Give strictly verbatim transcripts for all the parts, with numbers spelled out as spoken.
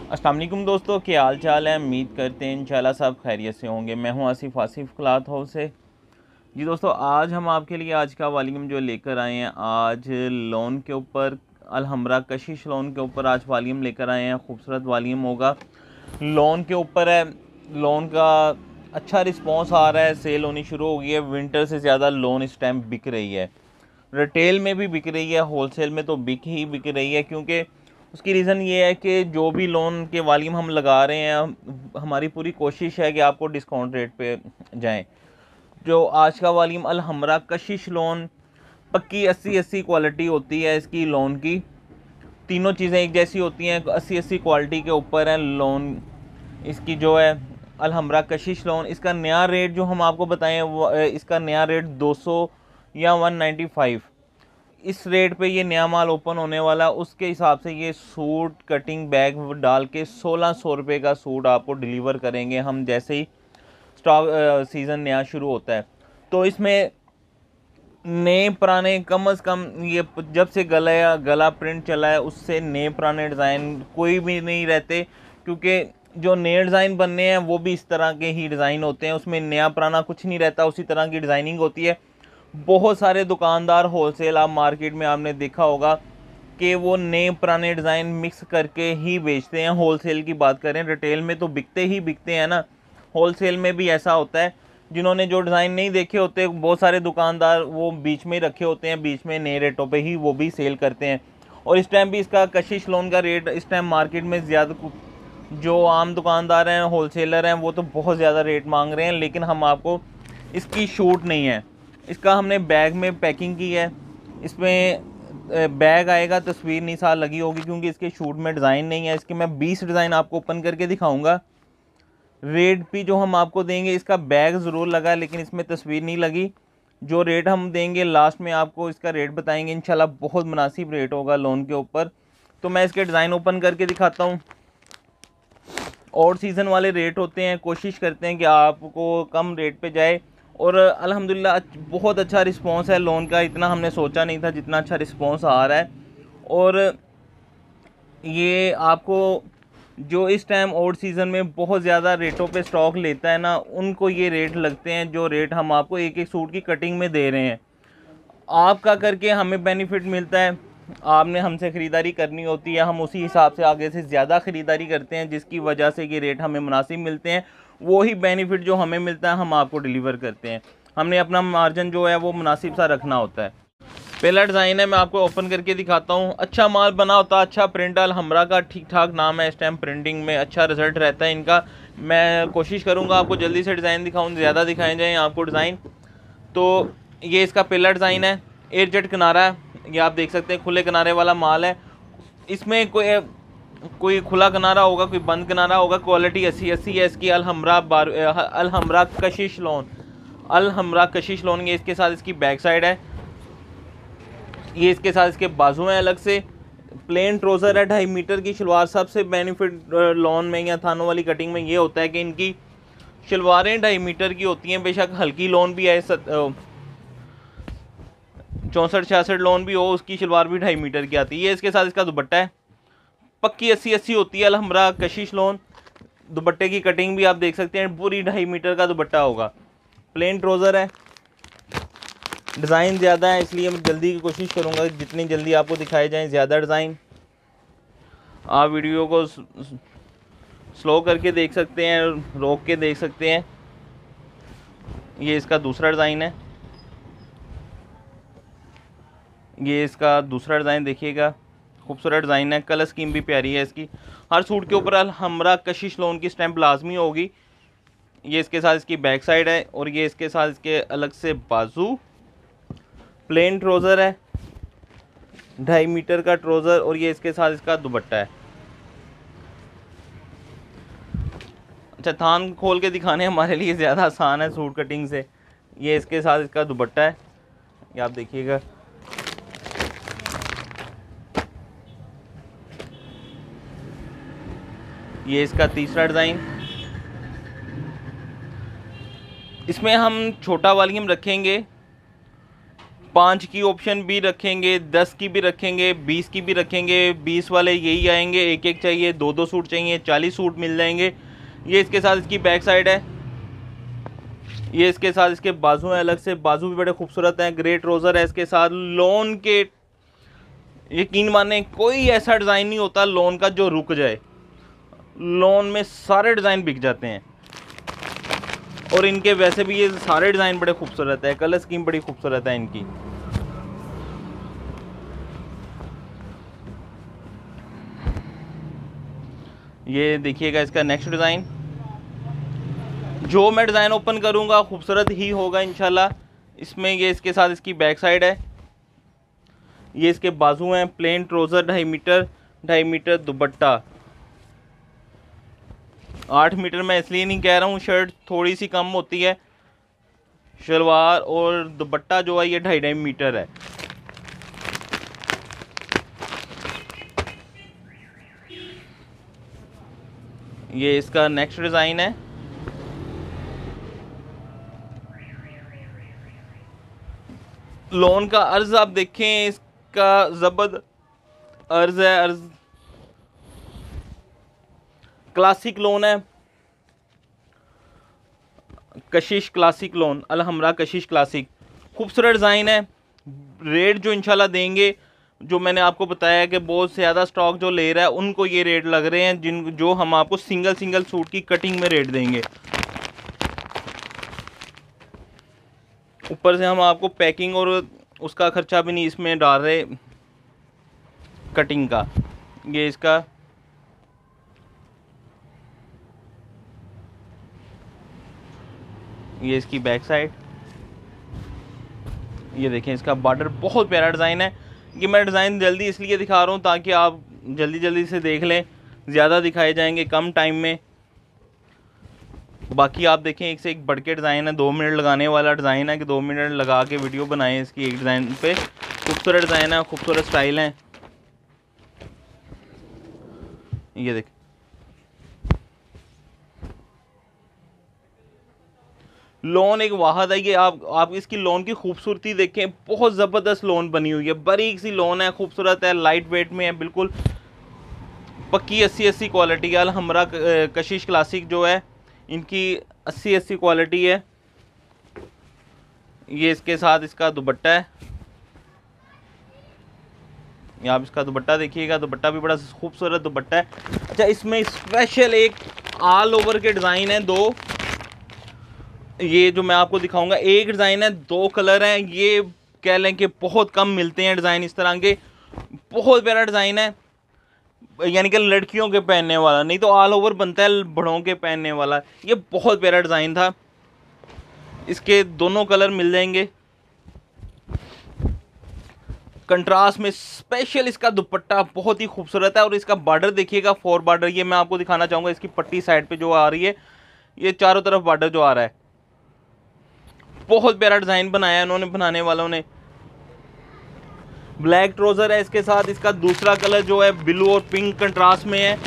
अस्सलाम वालेकुम दोस्तों, क्या हाल चाल है। उम्मीद करते हैं इंशाल्लाह सब खैरियत से होंगे। मैं हूं आसिफ आसिफ क्लॉथ हाउस से। जी दोस्तों, आज हम आपके लिए आज का वॉल्यूम जो लेकर आए हैं, आज लोन के ऊपर, अलहमरा कशिश लोन के ऊपर आज वॉल्यूम लेकर आए हैं। खूबसूरत वॉल्यूम होगा, लोन के ऊपर है। लोन का अच्छा रिस्पॉन्स आ रहा है, सेल होनी शुरू हो गई है। विंटर से ज़्यादा लोन इस टाइम बिक रही है, रिटेल में भी बिक रही है, होलसेल में तो बिक ही बिक रही है। क्योंकि उसकी रीज़न ये है कि जो भी लोन के वॉल्यूम हम लगा रहे हैं, हमारी पूरी कोशिश है कि आपको डिस्काउंट रेट पे जाएं। जो आज का वॉल्यूम अलहमरा कशिश लोन, पक्की अस्सी अस्सी क्वालिटी होती है इसकी लोन की। तीनों चीज़ें एक जैसी होती हैं, अस्सी अस्सी क्वालिटी के ऊपर है लोन इसकी जो है अलहमरा कशिश लोन। इसका नया रेट जो हम आपको बताएं, वो इसका नया रेट दो सौ या वन नाइन्टी फाइव, इस रेट पे ये नया माल ओपन होने वाला। उसके हिसाब से ये सूट कटिंग बैग डाल के सोलह सौ रुपये का सूट आपको डिलीवर करेंगे हम, जैसे ही स्टॉक सीज़न नया शुरू होता है। तो इसमें नए पुराने कम अज़ कम, ये जब से गला या गला प्रिंट चला है उससे नए पुराने डिज़ाइन कोई भी नहीं रहते। क्योंकि जो नए डिज़ाइन बनने हैं वो भी इस तरह के ही डिज़ाइन होते हैं, उसमें नया पुराना कुछ नहीं रहता, उसी तरह की डिज़ाइनिंग होती है। बहुत सारे दुकानदार होलसेल, आप मार्केट में आपने देखा होगा कि वो नए पुराने डिज़ाइन मिक्स करके ही बेचते हैं। होलसेल की बात करें, रिटेल में तो बिकते ही बिकते हैं ना, होलसेल में भी ऐसा होता है। जिन्होंने जो डिज़ाइन नहीं देखे होते, बहुत सारे दुकानदार वो बीच में रखे होते हैं, बीच में नए रेटों पे ही वो भी सेल करते हैं। और इस टाइम भी इसका कशिश लोन का रेट इस टाइम मार्केट में ज़्यादा, जो आम दुकानदार हैं, होलसेलर हैं, वो तो बहुत ज़्यादा रेट मांग रहे हैं। लेकिन हम आपको इसकी छूट नहीं है। इसका हमने बैग में पैकिंग की है, इसमें बैग आएगा, तस्वीर निशान लगी होगी, क्योंकि इसके शूट में डिज़ाइन नहीं है। इसके मैं बीस डिज़ाइन आपको ओपन करके दिखाऊंगा। रेट भी जो हम आपको देंगे, इसका बैग ज़रूर लगा लेकिन इसमें तस्वीर नहीं लगी। जो रेट हम देंगे लास्ट में आपको इसका रेट बताएंगे इंशाल्लाह, बहुत मुनासिब रेट होगा लोन के ऊपर। तो मैं इसके डिज़ाइन ओपन करके दिखाता हूँ। और सीज़न वाले रेट होते हैं, कोशिश करते हैं कि आपको कम रेट पे जाए। और अल्हम्दुलिल्लाह बहुत अच्छा रिस्पांस है लोन का, इतना हमने सोचा नहीं था जितना अच्छा रिस्पांस आ रहा है। और ये आपको जो इस टाइम आउट सीज़न में बहुत ज़्यादा रेटों पे स्टॉक लेता है ना, उनको ये रेट लगते हैं जो रेट हम आपको एक एक सूट की कटिंग में दे रहे हैं। आपका करके हमें बेनिफिट मिलता है, आपने हमसे ख़रीदारी करनी होती है, हम उसी हिसाब से आगे से ज़्यादा ख़रीदारी करते हैं, जिसकी वजह से ये रेट हमें मुनासिब मिलते हैं। वही बेनिफिट जो हमें मिलता है हम आपको डिलीवर करते हैं। हमने अपना मार्जिन जो है वो मुनासिब सा रखना होता है। पहला डिज़ाइन है, मैं आपको ओपन करके दिखाता हूँ। अच्छा माल बना होता है, अच्छा प्रिंट, अलहमरा का ठीक ठाक नाम है, इस टाइम प्रिंटिंग में अच्छा रिजल्ट रहता है इनका। मैं कोशिश करूँगा आपको जल्दी से डिज़ाइन दिखाऊँ, ज़्यादा दिखाए जाएँ आपको डिज़ाइन। तो ये इसका पहला डिज़ाइन है, एयर जेट किनारा है, ये आप देख सकते हैं, खुले किनारे वाला माल है। इसमें कोई कोई खुला किनारा होगा, कोई बंद किनारा होगा। क्वालिटी अस्सी अस्सी है इसकी। अलहमरा बार अलहमरा कशिश लोन, अलहमरा कशिश लोन, ये इसके साथ इसकी बैक साइड है, ये इसके साथ इसके बाजू हैं अलग से। प्लेन ट्रोज़र है, ढाई मीटर की शलवार। सबसे बेनिफिट लोन में या थानों वाली कटिंग में ये होता है कि इनकी शलवारें ढाई मीटर की होती हैं। बेशक हल्की लोन भी है, चौंसठ छियासठ लोन भी हो, उसकी शलवार भी ढाई मीटर की आती है। ये इसके साथ इसका दुपट्टा है, पक्की अस्सी अस्सी होती है अलहमरा कशिश लोन। दुपट्टे की कटिंग भी आप देख सकते हैं, पूरी ढाई मीटर का दुपट्टा होगा। प्लेन ट्रोज़र है, डिज़ाइन ज़्यादा है इसलिए मैं जल्दी की कोशिश करूँगा, जितनी जल्दी आपको दिखाए जाएँ ज़्यादा डिज़ाइन। आप वीडियो को स्लो करके देख सकते हैं, रोक के देख सकते हैं। ये इसका दूसरा डिज़ाइन है, ये इसका दूसरा डिज़ाइन देखिएगा, खूबसूरत डिज़ाइन है, कलर स्कीम भी प्यारी है इसकी। हर सूट के ऊपर अलहमरा कशिश लोन की स्टैंप लाजमी होगी। ये इसके साथ इसकी बैक साइड है, और ये इसके साथ इसके अलग से बाजू। प्लेन ट्रोज़र है, ढाई मीटर का ट्रोज़र, और ये इसके साथ इसका दुपट्टा है। अच्छा, थान खोल के दिखाने हमारे लिए ज़्यादा आसान है सूट कटिंग से। ये इसके साथ इसका दुपट्टा है, ये आप देखिएगा। ये इसका तीसरा डिज़ाइन, इसमें हम छोटा वॉल्यूम रखेंगे पाँच की ऑप्शन भी रखेंगे, दस की भी रखेंगे, बीस की भी रखेंगे। बीस वाले यही आएंगे, एक एक चाहिए, दो दो सूट चाहिए, चालीस सूट मिल जाएंगे। ये इसके साथ इसकी बैक साइड है। ये इसके साथ इसके बाजू हैं, अलग से बाजू भी बड़े खूबसूरत हैं। ग्रे ट्राउज़र है इसके साथ। लॉन के यकीन माने कोई ऐसा डिज़ाइन नहीं होता लॉन का जो रुक जाए। लॉन में सारे डिज़ाइन बिक जाते हैं, और इनके वैसे भी ये सारे डिज़ाइन बड़े खूबसूरत है। कलर स्कीम बड़ी खूबसूरत है इनकी। ये देखिएगा इसका नेक्स्ट डिज़ाइन। जो मैं डिज़ाइन ओपन करूँगा खूबसूरत ही होगा इंशाल्लाह। इसमें ये इसके साथ इसकी बैक साइड है। ये इसके बाजू हैं। प्लेन ट्राउज़र ढाई मीटर, ढाई मीटर दुपट्टा। आठ मीटर मैं इसलिए नहीं कह रहा हूँ, शर्ट थोड़ी सी कम होती है। शलवार और दुपट्टा जो है ये ढाई ढाई मीटर है। ये इसका नेक्स्ट डिज़ाइन है। लॉन का अर्ज आप देखें, इसका जबरदस्त अर्ज है। अर्ज क्लासिक लोन है, कशिश क्लासिक लोन, अलहमरा कशिश क्लासिक। खूबसूरत डिज़ाइन है। रेट जो इंशाल्लाह देंगे, जो मैंने आपको बताया कि बहुत ज़्यादा स्टॉक जो ले रहा है उनको ये रेट लग रहे हैं, जिन जो हम आपको सिंगल सिंगल सूट की कटिंग में रेट देंगे। ऊपर से हम आपको पैकिंग और उसका खर्चा भी नहीं इसमें डाल रहे, कटिंग का। ये इसका ये इसकी बैक साइड। ये देखें इसका बॉर्डर बहुत प्यारा डिज़ाइन है। ये मैं डिज़ाइन जल्दी इसलिए दिखा रहा हूँ ताकि आप जल्दी जल्दी से देख लें, ज़्यादा दिखाए जाएंगे कम टाइम में। बाकी आप देखें एक से एक बढ़ के डिज़ाइन है। दो मिनट लगाने वाला डिज़ाइन है कि दो मिनट लगा के वीडियो बनाएं इसकी एक डिज़ाइन पे। खूबसूरत डिज़ाइन है, खूबसूरत स्टाइल है। ये देखें लोन एक वाहद है। ये आप आप इसकी लोन की खूबसूरती देखें, बहुत ज़बरदस्त लोन बनी हुई है। बारीक सी लोन है, खूबसूरत है, लाइट वेट में है, बिल्कुल पक्की अस्सी अस्सी क्वालिटी है। अलहमरा कशिश क्लासिक जो है इनकी अस्सी अस्सी क्वालिटी है। ये इसके साथ इसका दुपट्टा है। ये आप इसका दुपट्टा देखिएगा, दुपट्टा भी बड़ा खूबसूरत दुपट्टा है। अच्छा, इसमें स्पेशल एक ऑल ओवर के डिज़ाइन है दो। ये जो मैं आपको दिखाऊंगा एक डिज़ाइन है, दो कलर हैं। ये कह लें कि बहुत कम मिलते हैं डिज़ाइन इस तरह के। बहुत प्यारा डिज़ाइन है, यानी कि लड़कियों के पहनने वाला, नहीं तो ऑल ओवर बनता है बड़ों के पहनने वाला। ये बहुत प्यारा डिज़ाइन था। इसके दोनों कलर मिल जाएंगे। कंट्रास्ट में स्पेशल इसका दुपट्टा बहुत ही खूबसूरत है। और इसका बॉर्डर देखिएगा, फोर बॉर्डर। ये मैं आपको दिखाना चाहूँगा इसकी पट्टी साइड पे जो आ रही है, ये चारों तरफ बॉर्डर जो आ रहा है। बहुत प्यारा डिज़ाइन बनाया है उन्होंने, बनाने वालों ने। ब्लैक ट्राउज़र है इसके साथ। इसका दूसरा कलर जो है ब्लू और पिंक कंट्रास्ट में है।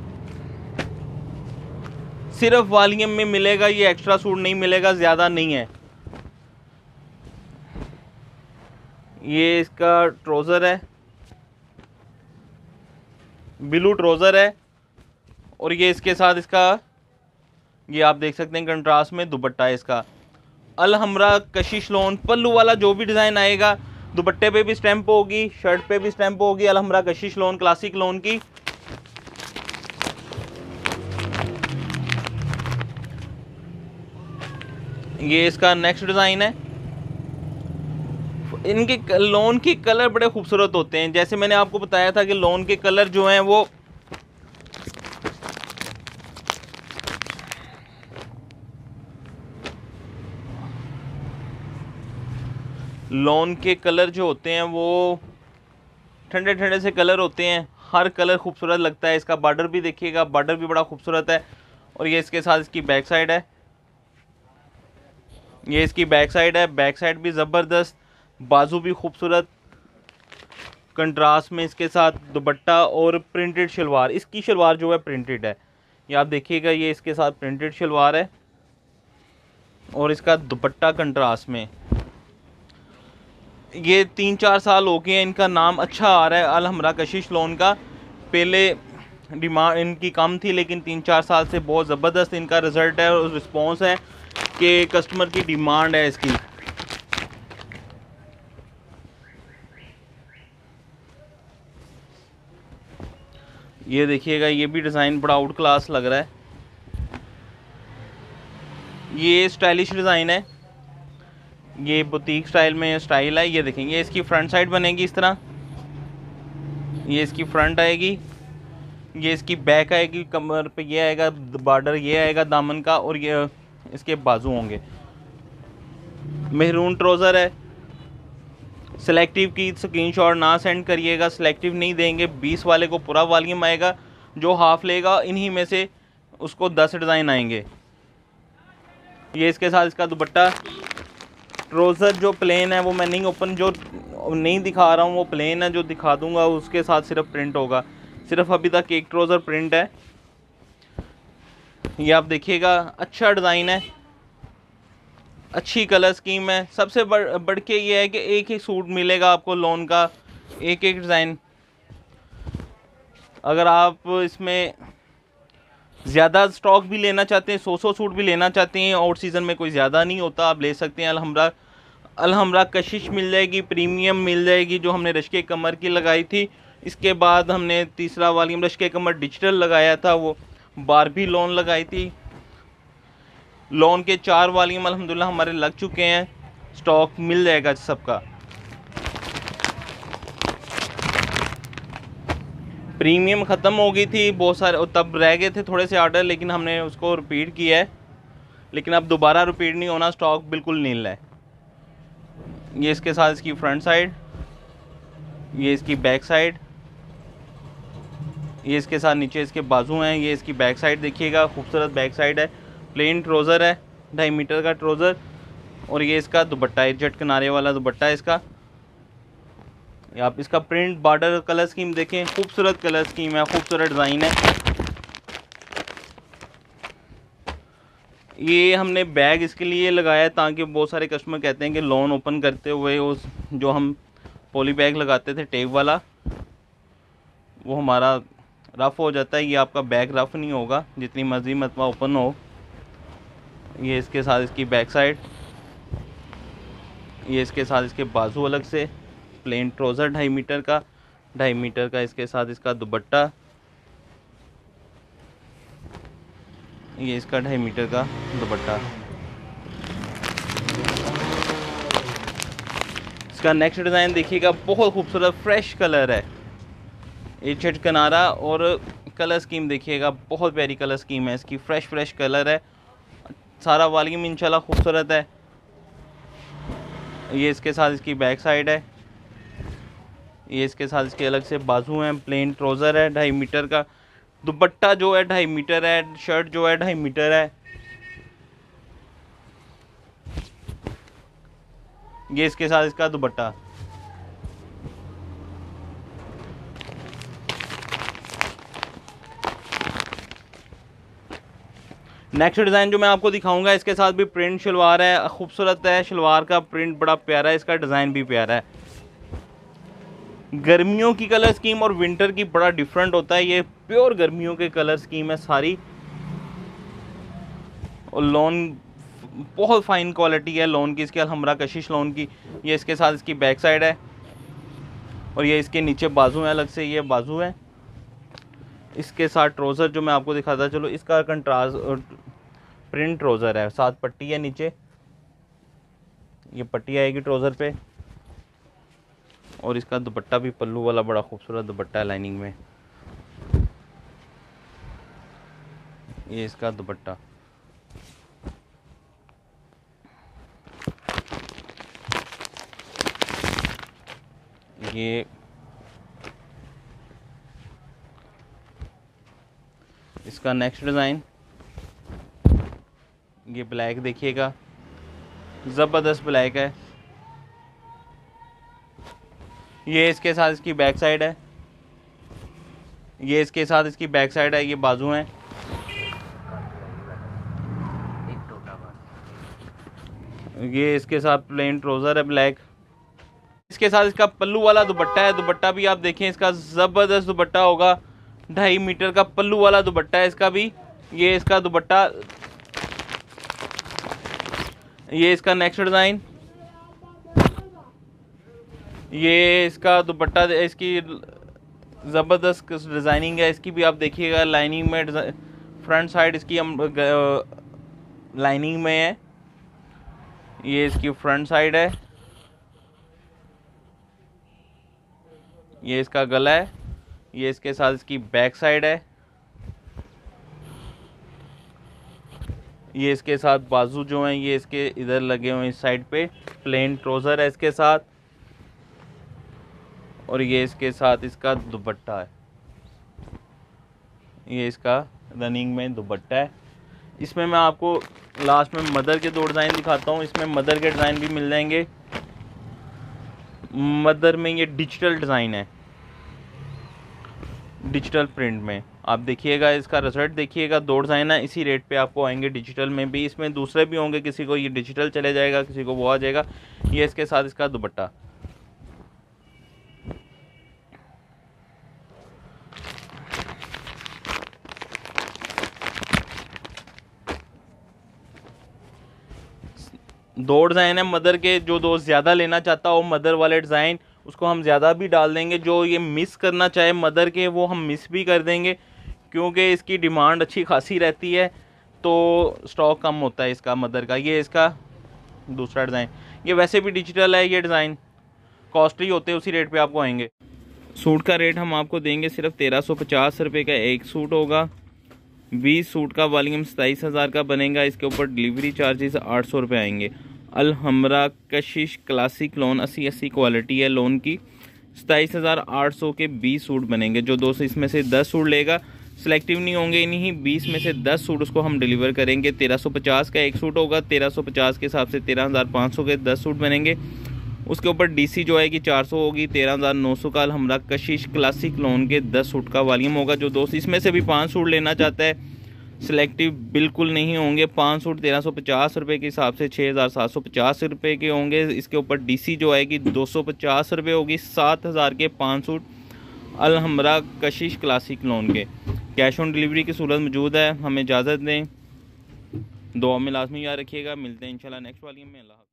सिर्फ वॉल्यूम में मिलेगा, ये एक्स्ट्रा सूट नहीं मिलेगा, ज़्यादा नहीं है। ये इसका ट्राउज़र है, ब्लू ट्राउज़र है। और ये इसके साथ इसका, ये आप देख सकते हैं कंट्रास्ट में दुपट्टा है इसका। अलहमरा कशिश लोन पल्लू वाला जो भी डिज़ाइन आएगा, दुपट्टे पे भी स्टैंप होगी, शर्ट पे भी स्टैंप होगी, अलहमरा कशिश लोन क्लासिक लोन की। ये इसका नेक्स्ट डिज़ाइन है। इनके लोन के कलर बड़े खूबसूरत होते हैं। जैसे मैंने आपको बताया था कि लोन के कलर जो हैं वो लोन के कलर जो होते हैं वो ठंडे ठंडे से कलर होते हैं। हर कलर खूबसूरत लगता है। इसका बॉर्डर भी देखिएगा, बॉर्डर भी बड़ा खूबसूरत है। और ये इसके साथ इसकी बैक साइड है। ये इसकी बैक साइड है। बैक साइड भी ज़बरदस्त, बाजू भी खूबसूरत, कंट्रास्ट में इसके साथ दुपट्टा और प्रिंटेड शलवार। इसकी शलवार जो है प्रिंटेड है, ये आप देखिएगा। ये इसके साथ प्रिंटेड शलवार है और इसका दुपट्टा कंट्रास्ट में। ये तीन चार साल हो गए हैं, इनका नाम अच्छा आ रहा है अल हमरा कशिश लोन का। पहले डिमांड इनकी कम थी, लेकिन तीन चार साल से बहुत ज़बरदस्त इनका रिज़ल्ट है और रिस्पॉन्स है कि कस्टमर की डिमांड है इसकी। ये देखिएगा, ये भी डिज़ाइन बड़ा आउट क्लास लग रहा है। ये स्टाइलिश डिज़ाइन है, ये बुटीक स्टाइल में स्टाइल है। ये देखेंगे, इसकी फ्रंट साइड बनेगी इस तरह, ये इसकी फ्रंट आएगी, ये इसकी बैक आएगी, कमर पे ये आएगा बॉर्डर, ये आएगा दामन का, और ये इसके बाजू होंगे। मेहरून ट्राउज़र है। सेलेक्टिव की स्क्रीनशॉट ना सेंड करिएगा, सेलेक्टिव नहीं देंगे। बीस वाले को पूरा वॉल्यूम आएगा, जो हाफ लेगा इन्हीं में से उसको दस डिज़ाइन आएंगे। ये इसके साथ इसका दुपट्टा। ट्राउज़र जो प्लेन है वो मैं नहीं ओपन जो नहीं दिखा रहा हूँ, वो प्लेन है, जो दिखा दूंगा उसके साथ सिर्फ प्रिंट होगा। सिर्फ अभी तक एक ट्राउज़र प्रिंट है। ये आप देखिएगा, अच्छा डिज़ाइन है, अच्छी कलर स्कीम है। सबसे बढ़ बढ़ के ये है कि एक ही सूट मिलेगा आपको लोन का, एक एक डिज़ाइन। अगर आप इसमें ज़्यादा स्टॉक भी लेना चाहते हैं, सौ सौ सूट भी लेना चाहते हैं, आउट सीज़न में कोई ज़्यादा नहीं होता, आप ले सकते हैं। अलहमरा अलहमरा कशिश मिल जाएगी, प्रीमियम मिल जाएगी, जो हमने रश्के कमर की लगाई थी। इसके बाद हमने तीसरा वाली रश्के कमर डिजिटल लगाया था, वो बारबी लोन लगाई थी। लोन के चार वालीम अल्हम्दुलिल्लाह हमारे लग चुके हैं, स्टॉक मिल जाएगा सबका। प्रीमियम ख़त्म हो गई थी बहुत सारे, तब रह गए थे थोड़े से ऑर्डर, लेकिन हमने उसको रिपीट किया है। लेकिन अब दोबारा रिपीट नहीं होना, स्टॉक बिल्कुल नील है। ये इसके साथ इसकी फ्रंट साइड, ये इसकी बैक साइड, ये इसके साथ नीचे इसके बाजू हैं। ये इसकी बैक साइड देखिएगा, खूबसूरत बैक साइड है। प्लेन ट्राउज़र है, ढाई मीटर का ट्राउज़र, और ये इसका दुपट्टा है, जट किनारे वाला दुपट्टा है इसका। आप इसका प्रिंट बॉर्डर कलर स्कीम देखें, खूबसूरत कलर स्कीम है, खूबसूरत डिज़ाइन है। ये हमने बैग इसके लिए लगाया है ताकि बहुत सारे कस्टमर कहते हैं कि लोन ओपन करते हुए उस जो हम पॉली बैग लगाते थे टेप वाला, वो हमारा रफ़ हो जाता है। ये आपका बैग रफ़ नहीं होगा, जितनी मर्जी मतवा ओपन हो। ये इसके साथ इसकी बैक साइड, ये इसके साथ इसके बाजू अलग से। प्लेन ट्राउज़र ढाई मीटर का, ढाई मीटर का इसके साथ इसका दुपट्टा, ये इसका ढाई मीटर का दुपट्टा। इसका नेक्स्ट डिज़ाइन देखिएगा, बहुत खूबसूरत फ्रेश कलर है, ये चट किनारा, और कलर स्कीम देखिएगा, बहुत प्यारी कलर स्कीम है इसकी, फ्रेश फ्रेश कलर है। सारा वॉल्यूम इंशाल्लाह खूबसूरत है। ये इसके साथ इसकी बैक साइड है, ये इसके साथ इसके अलग से बाजू हैं। प्लेन ट्राउज़र है, ढाई मीटर का दुपट्टा जो है ढाई मीटर है, शर्ट जो है ढाई मीटर है। ये इसके साथ इसका दुपट्टा। नेक्स्ट डिज़ाइन जो मैं आपको दिखाऊंगा, इसके साथ भी प्रिंट शलवार है, खूबसूरत है, शलवार का प्रिंट बड़ा प्यारा है, इसका डिज़ाइन भी प्यारा है। गर्मियों की कलर स्कीम और विंटर की बड़ा डिफरेंट होता है, ये प्योर गर्मियों के कलर स्कीम है सारी, और लोन बहुत फाइन क्वालिटी है लोन की इसकी, अलहमरा कशिश लोन की। ये इसके साथ इसकी बैक साइड है, और ये इसके नीचे बाजू है अलग से, ये बाजू है। इसके साथ ट्राउज़र जो मैं आपको दिखाता चलो, इसका कंट्रास्ट प्रिंट ट्राउज़र है, साथ पट्टी है नीचे, ये पट्टी आएगी ट्राउज़र पे, और इसका दुपट्टा भी पल्लू वाला बड़ा खूबसूरत दुपट्टा है लाइनिंग में। ये इसका दुपट्टा। ये इसका नेक्स्ट डिज़ाइन, ये ब्लैक देखिएगा, ज़बरदस्त ब्लैक है। ये इसके साथ इसकी बैक साइड है, ये इसके साथ इसकी बैक साइड है, ये बाजू हैं। ये इसके साथ प्लेन ट्राउज़र है ब्लैक, इसके साथ इसका पल्लू वाला दुपट्टा है। दुपट्टा भी आप देखें, इसका ज़बरदस्त दुपट्टा होगा। ढाई मीटर का पल्लू वाला दुपट्टा है इसका भी। ये इसका दुपट्टा, ये इसका नेक्स्ट डिज़ाइन, ये इसका दुपट्टा, इसकी ज़बरदस्त डिज़ाइनिंग है। इसकी भी आप देखिएगा, लाइनिंग में, फ्रंट साइड इसकी हम लाइनिंग में है। ये इसकी फ्रंट साइड है, ये इसका गला है, ये इसके साथ इसकी बैक साइड है, ये इसके साथ बाजू जो हैं ये इसके इधर लगे हुए हैं इस साइड पे। प्लेन ट्राउज़र है इसके साथ, और ये इसके साथ इसका दुपट्टा है। ये इसका रनिंग में दुपट्टा है। इसमें मैं आपको लास्ट में मदर के दो डिज़ाइन दिखाता हूँ। इसमें मदर के डिज़ाइन भी मिल जाएंगे। मदर में ये डिजिटल डिज़ाइन है, डिजिटल प्रिंट में। आप देखिएगा, इसका रिजल्ट देखिएगा। दो डिज़ाइन है, इसी रेट पे आपको आएंगे डिजिटल में भी। इसमें दूसरे भी होंगे, किसी को ये डिजिटल चले जाएगा, किसी को वो आ जाएगा। ये इसके साथ इसका दुपट्टा। दो डिज़ाइन है मदर के। जो दोस्त ज़्यादा लेना चाहता हो मदर वाले डिज़ाइन, उसको हम ज़्यादा भी डाल देंगे। जो ये मिस करना चाहे मदर के, वो हम मिस भी कर देंगे, क्योंकि इसकी डिमांड अच्छी खासी रहती है, तो स्टॉक कम होता है इसका मदर का। ये इसका दूसरा डिज़ाइन, ये वैसे भी डिजिटल है। ये डिज़ाइन कॉस्टली होते हैं, उसी रेट पे आपको आएंगे। सूट का रेट हम आपको देंगे सिर्फ तेरह सौ पचास रुपये का एक सूट होगा। बीस सूट का वॉल्यूम सताईस हज़ार का बनेगा। इसके ऊपर डिलीवरी चार्जेस आठ सौ रुपये आएंगे। अल हमरा कशिश क्लासिक लोन अस्सी अस्सी क्वालिटी है लोन की। सताईस हज़ार आठ सौ के बीस सूट बनेंगे। जो दोस्त इसमें से दस सूट लेगा, सिलेक्टिव नहीं होंगे, इन्हीं बीस में से दस सूट उसको हम डिलीवर करेंगे। तेरह सौ पचास का एक सूट होगा। तेरह सौ पचास के हिसाब से तेरह हज़ार पाँच सौ के दस सूट बनेंगे। उसके ऊपर डीसी जो है कि चार सौ होगी। तेरह हज़ार नौ सौ का हमरा कशिश क्लासिक लोन के दस सूट का वॉल्यूम होगा। जो दोस्त इसमें से भी पाँच सूट लेना चाहता है, सिलेक्टिव बिल्कुल नहीं होंगे। पाँच सूट तेरह सौ पचास रुपये के हिसाब से छः हज़ार सात सौ पचास रुपये के होंगे। इसके ऊपर डीसी जो है कि दो सौ पचास रुपये होगी। सात हज़ार के पाँच सूट अल हमरा कशिश क्लासिक लोन के। कैश ऑन डिलीवरी की सूरत मौजूद है। हमें इजाज़त दें, दुआ में लाजमी याद रखिएगा। मिलते हैं इंशाल्लाह नेक्स्ट वॉल्यूम में। अल्लाह।